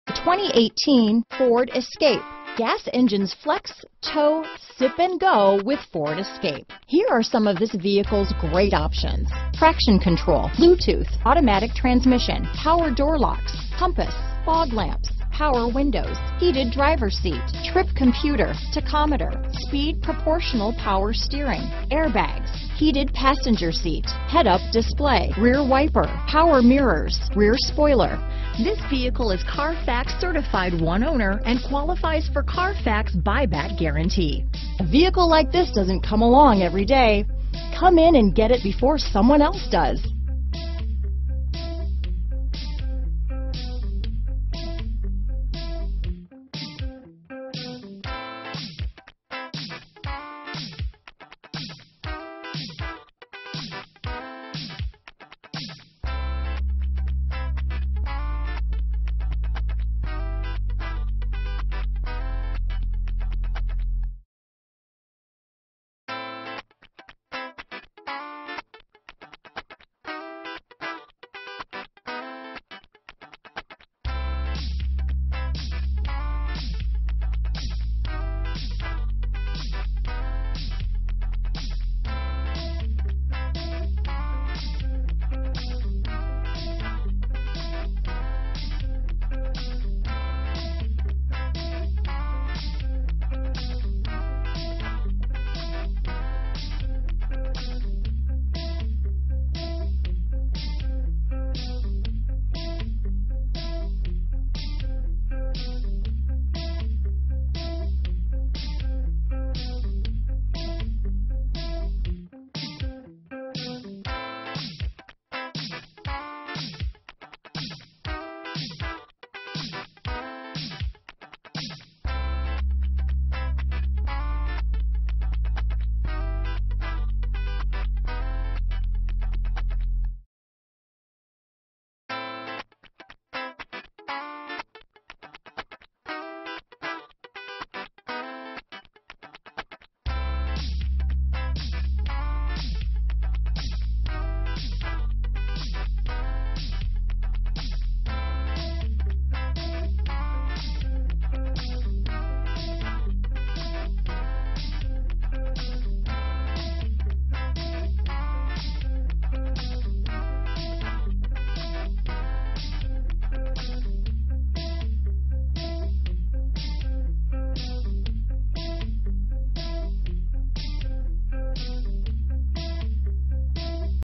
2018 Ford Escape. Gas engines flex, tow, sip and go with Ford Escape. Here are some of this vehicle's great options: traction control, Bluetooth, automatic transmission, power door locks, compass, fog lamps, power windows, heated driver's seat, trip computer, tachometer, speed proportional power steering, airbags, heated passenger seat, head-up display, rear wiper, power mirrors, rear spoiler. This vehicle is Carfax certified one owner and qualifies for Carfax buyback guarantee. A vehicle like this doesn't come along every day. Come in and get it before someone else does.